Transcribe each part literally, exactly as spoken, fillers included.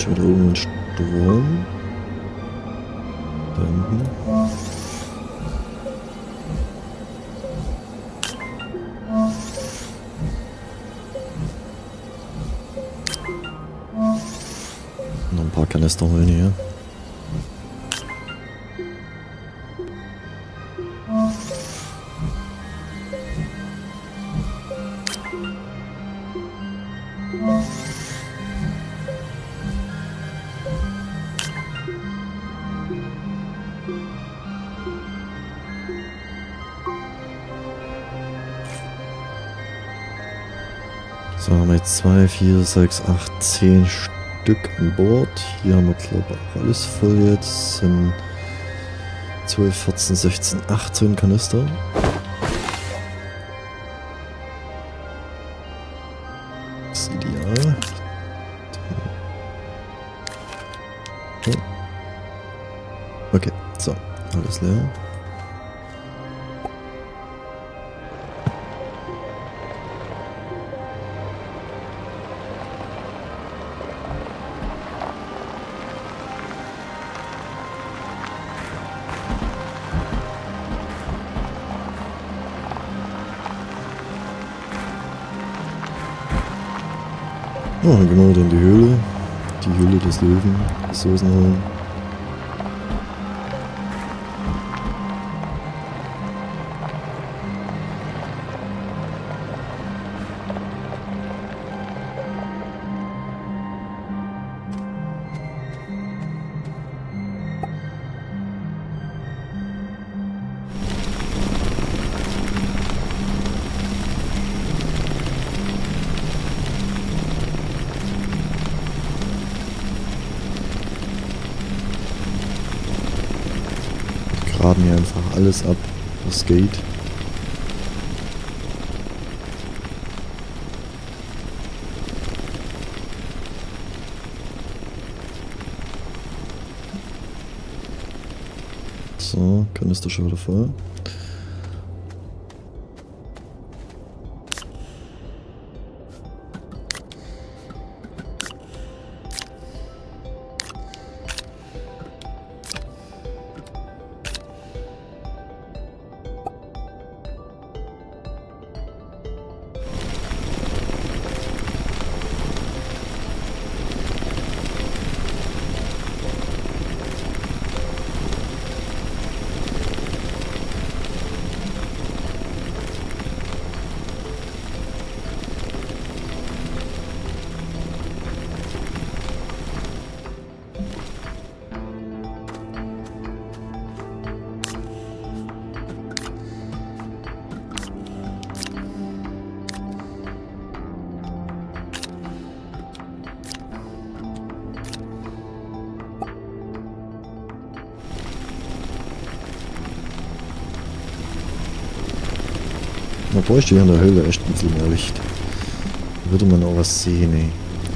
schon wieder irgendwo ein Strom. Da hinten. Noch ein paar Kanister holen hier. So, haben wir jetzt zwei, vier, sechs, acht, zehn Stück an Bord. Hier haben wir, glaube ich, auch alles voll jetzt. Sind zwölf, vierzehn, sechzehn, achtzehn Kanister. Das ist ideal. Okay, so, alles leer. Oh, genau, dann die Höhle. Die Höhle des Löwen. Ressourcen holen. Graben hier einfach alles ab, was geht. So, Kanister schon wieder voll. Man bräuchte hier in der Höhle echt ein bisschen mehr Licht. Da würde man auch was sehen, ey.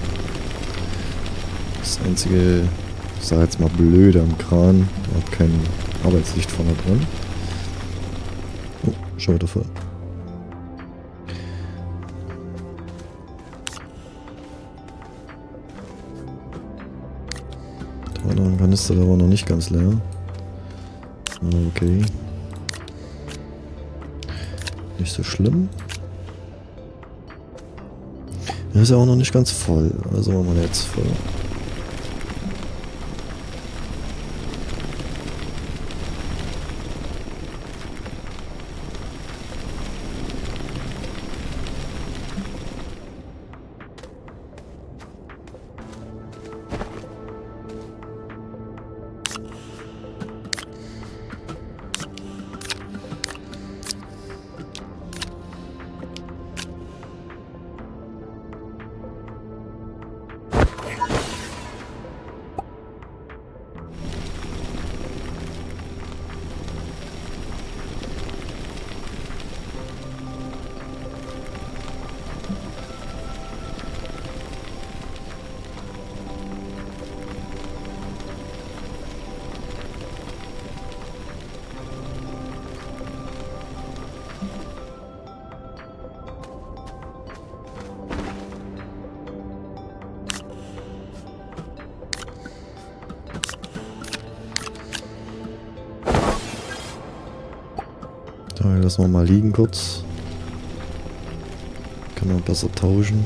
Das einzige, ich sag jetzt mal blöde am Kran, da hat kein Arbeitslicht vorne dran. Oh, schon wieder voll. Da war noch ein Kanister, der war noch nicht ganz leer. Okay. Nicht so schlimm. Er ist ja auch noch nicht ganz voll. Also machen wir jetzt voll. Da lassen wir mal liegen kurz. Können wir besser tauschen.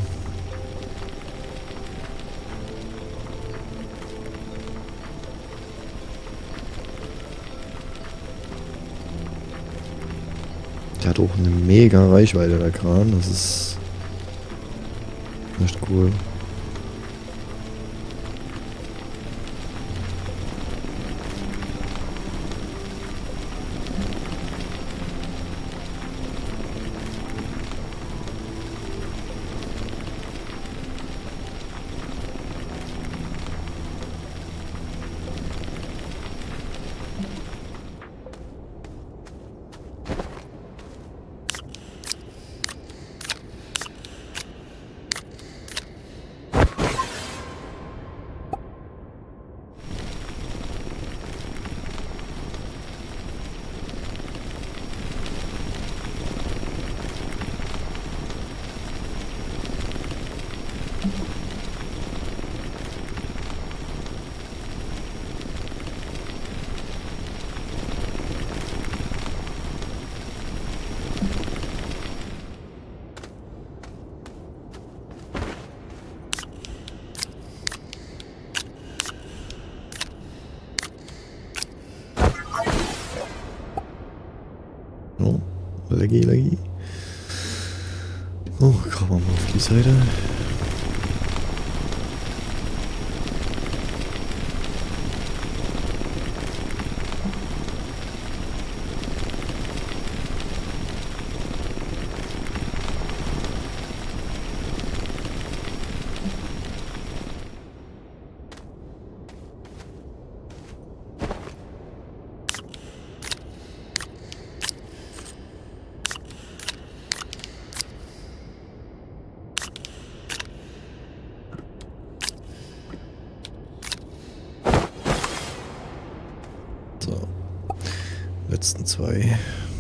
Der hat auch eine mega Reichweite, der Kran. Das ist echt cool. Oh, leggy, leggy. Oh, kommen wir mal auf die Seite. So, letzten zwei.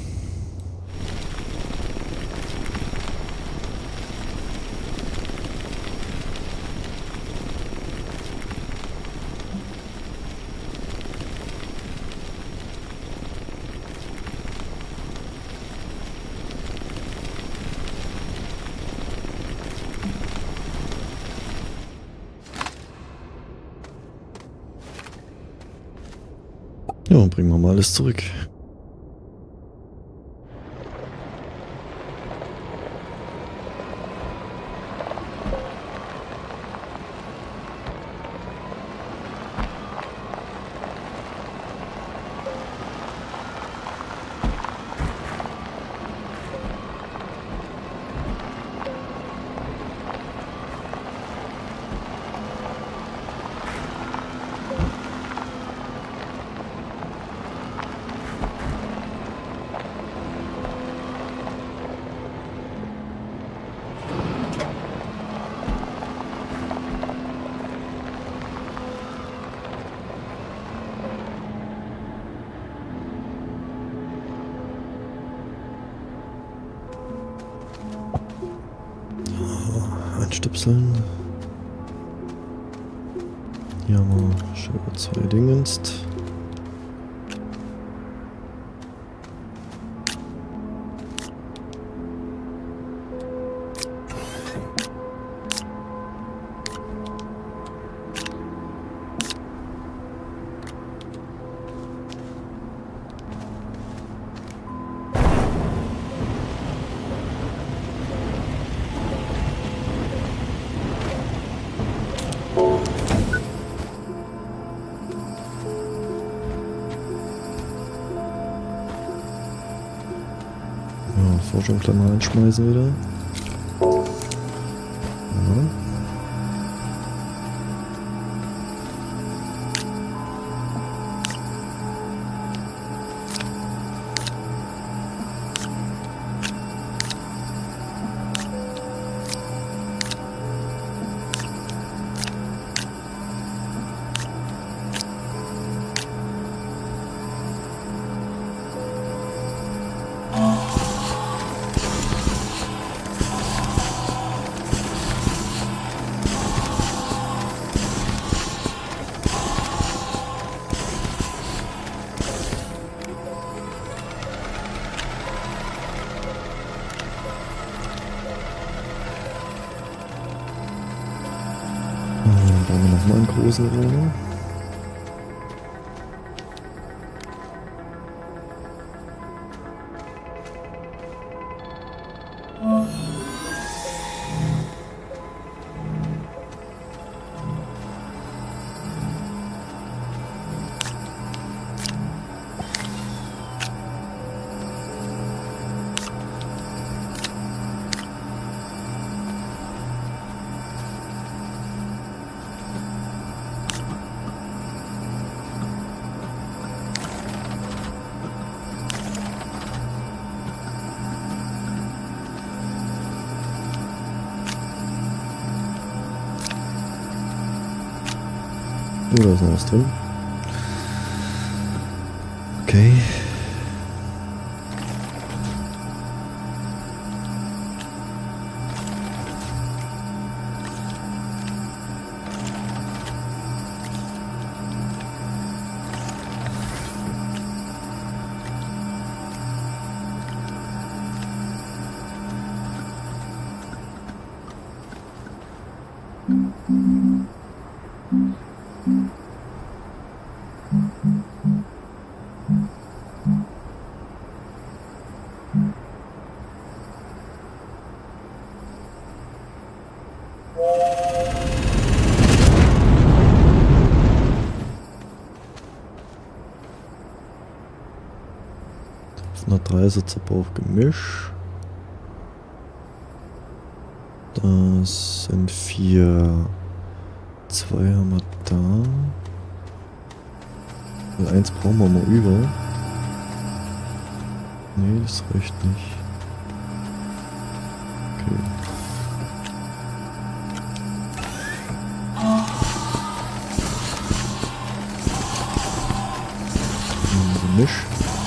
Ja, bringen wir mal alles zurück. Einstöpseln. Hier haben wir schon zwei Dingens. Forschungsklammer einschmeißen wieder. Ja. Nochmal einen großen Rohr. Oh, da ist noch was drin. Okay. Noch drei Sitzer auf Gemisch. Das sind vier. Zwei haben wir da. Und eins brauchen wir mal über. Nee, das reicht nicht. Okay. Gemisch.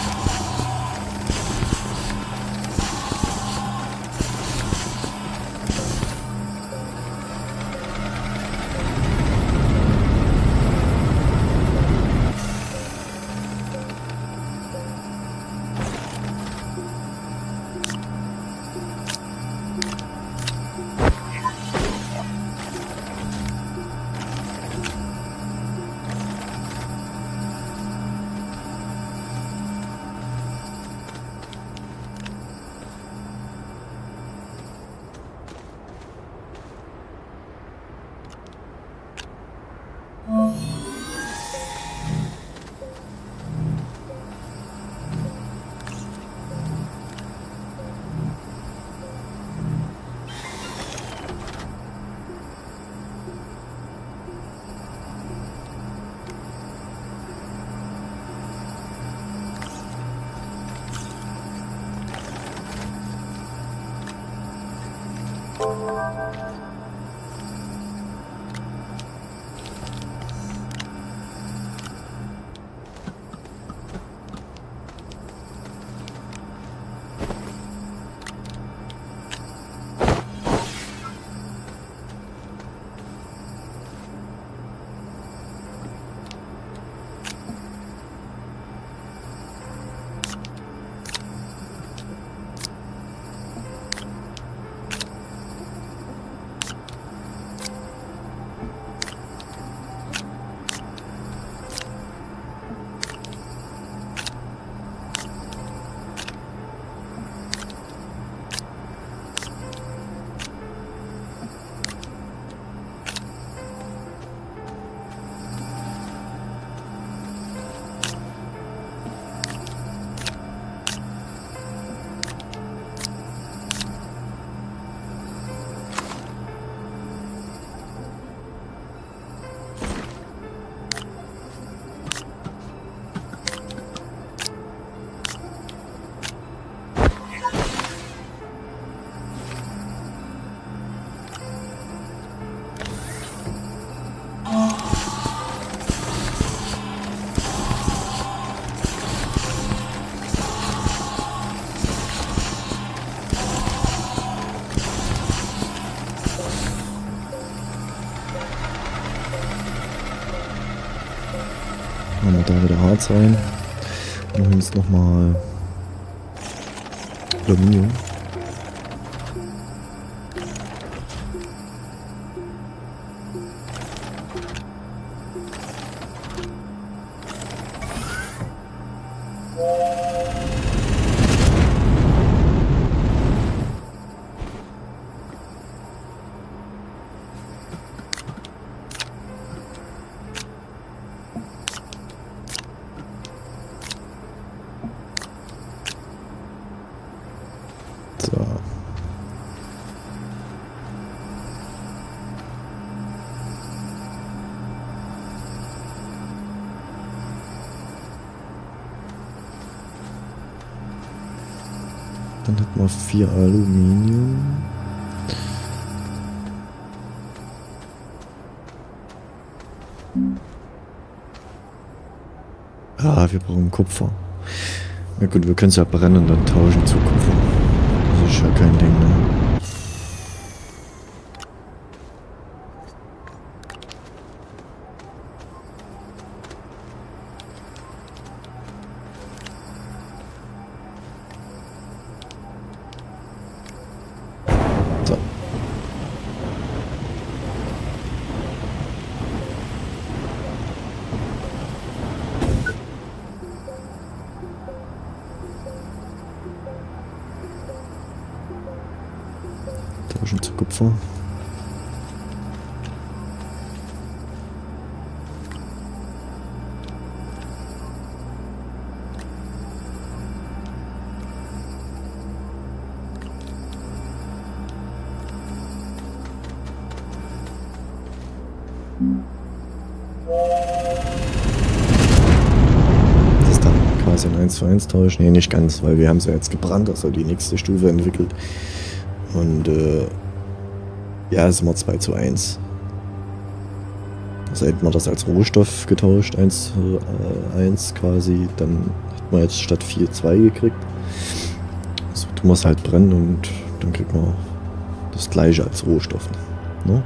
Machen wir da wieder Harz rein. Machen uns nochmal Aluminium. Dann hätten wir vier Aluminium. Ah, wir brauchen Kupfer. Na gut, wir können es ja brennen und dann tauschen zu Kupfer. Das ist ja kein Ding, ne? So. Tauschen zu Kupfer. Das ist dann quasi ein eins zu eins Tausch. Nee, nicht ganz, weil wir haben es ja jetzt gebrannt, also die nächste Stufe entwickelt. Und äh, ja, es ist immer zwei zu eins. Also hätten wir das als Rohstoff getauscht, eins zu eins quasi, dann hätten wir jetzt statt vier zwei gekriegt. So tun wir es halt brennen und dann kriegt man das gleiche als Rohstoff. Ne?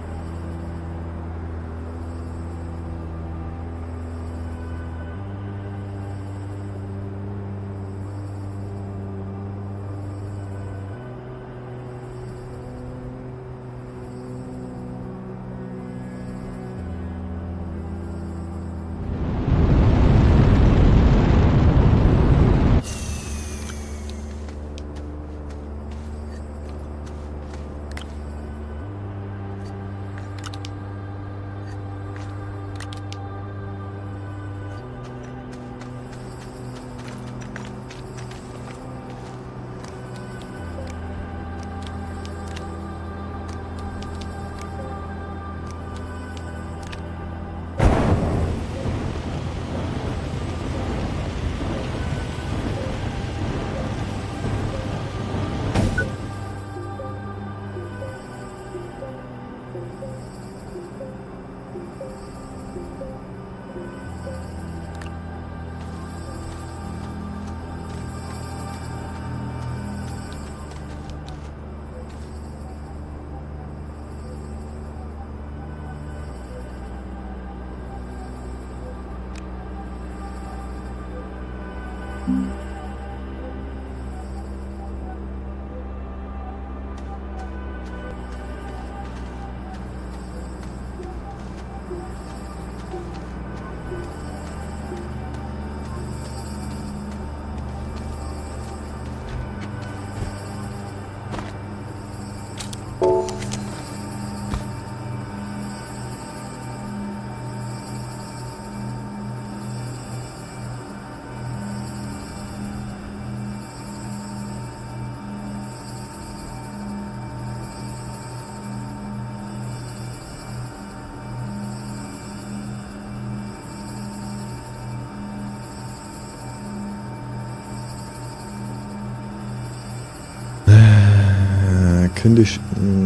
Könnte ich,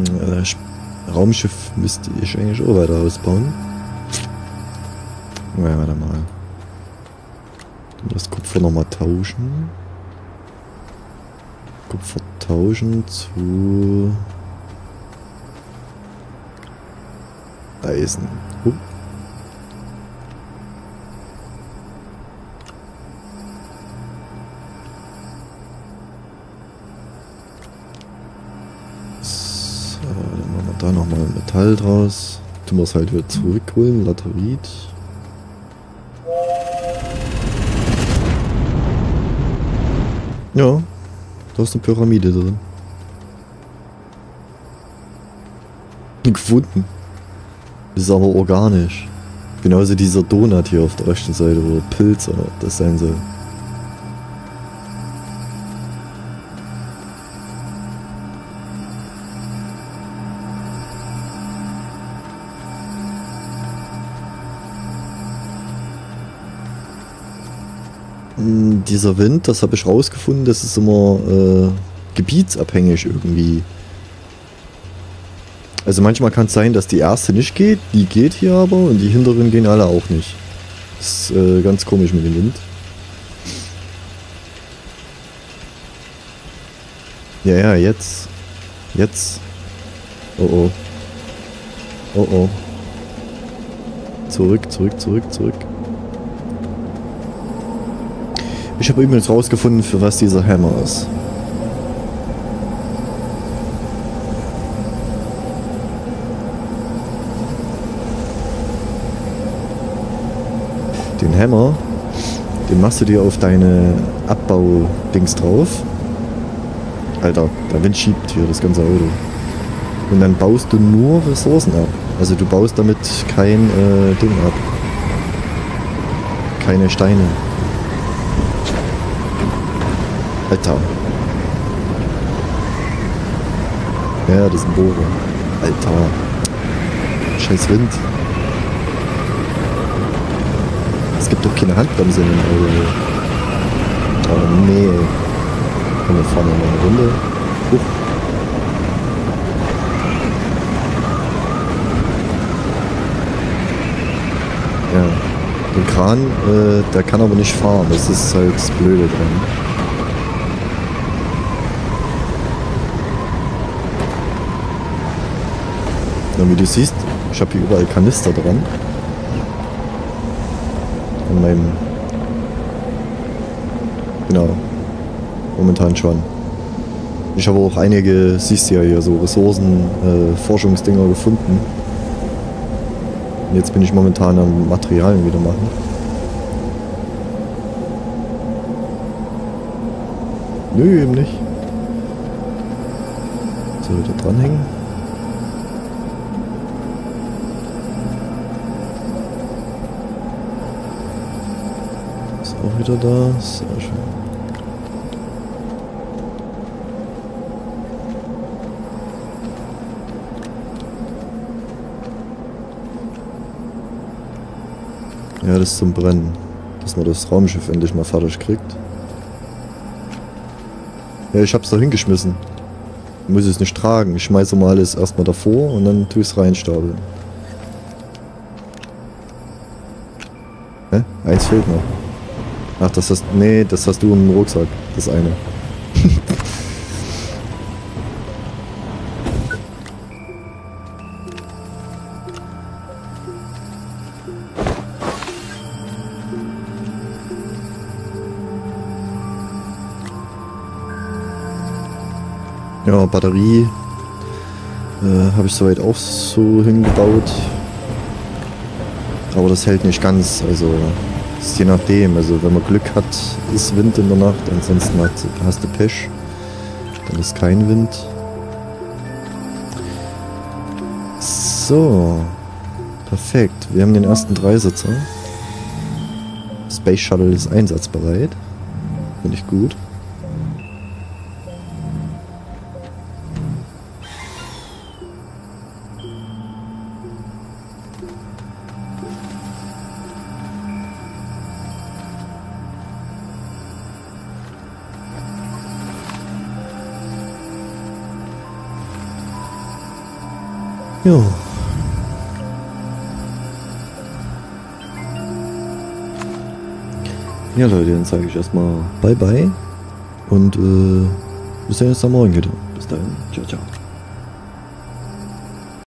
äh, Raumschiff müsste ich eigentlich auch weiter ausbauen. Na ja, warte mal. Das Kupfer nochmal tauschen. Kupfer tauschen zu Eisen. Uh. Da nochmal Metall draus. Tun wir es halt wieder zurückholen. Laterit. Ja, da ist eine Pyramide drin. Gefunden. Das ist aber organisch. Genauso dieser Donut hier auf der rechten Seite, oder Pilz oder das sein soll. mh, dieser Wind, das habe ich rausgefunden, das ist immer äh, gebietsabhängig irgendwie. Also manchmal kann es sein, dass die erste nicht geht, die geht hier aber und die hinteren gehen alle auch nicht. Das ist äh, ganz komisch mit dem Wind. Ja, ja, jetzt. Jetzt. Oh oh. Oh oh. Zurück, zurück, zurück, zurück. Ich habe übrigens rausgefunden, für was dieser Hammer ist. Den Hammer, den machst du dir auf deine Abbau-Dings drauf. Alter, der Wind schiebt hier das ganze Auto. Und dann baust du nur Ressourcen ab. Also du baust damit kein äh, Ding ab. Keine Steine. Alter. Ja, das ist ein Bohrer. Alter. Scheiß Wind. Es gibt doch keine Handbremse in dem Auto. Oh nee. Komm, wir fahren mal eine Runde. Huch. Ja. Den Kran, äh, der kann aber nicht fahren. Das ist halt das Blöde dran. Ja, wie du siehst, ich habe hier überall Kanister dran. An meinem... Genau. Momentan schon. Ich habe auch einige, siehst du ja hier, so Ressourcen, äh, Forschungsdinger gefunden. Und jetzt bin ich momentan am Materialien wieder machen. Nö, eben nicht. So, wieder dranhängen. Ist auch wieder da. Sehr schön. Ja, das ist zum Brennen. Dass man das Raumschiff endlich mal fertig kriegt. Ja, ich hab's da hingeschmissen. Ich muss es nicht tragen. Ich schmeiße mal alles erstmal davor und dann tue ich es reinstapeln. Hä? Eins fehlt noch. Ach, das hast... Nee, das hast du im Rucksack. Das eine. Ja, Batterie äh, habe ich soweit auch so hingebaut. Aber das hält nicht ganz, also ist je nachdem. Also wenn man Glück hat, ist Wind in der Nacht, ansonsten hat, hast du Pech. Dann ist kein Wind. So, perfekt. Wir haben den ersten Dreisitzer. Space Shuttle ist einsatzbereit. Finde ich gut. Ja. Ja Leute, dann sage ich erstmal Bye Bye und äh, bis dann jetzt am Morgen wieder. Bis dahin. Ciao, ciao.